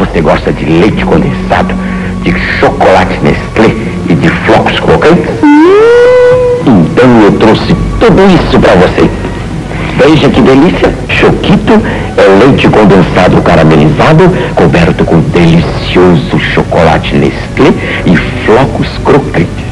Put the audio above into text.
você gosta de leite condensado, de chocolate Nestlé e de flocos crocantes? Então eu trouxe tudo isso para você. Veja que delícia! Choquito é leite condensado caramelizado, coberto com delicioso chocolate Nestlé e flocos crocantes.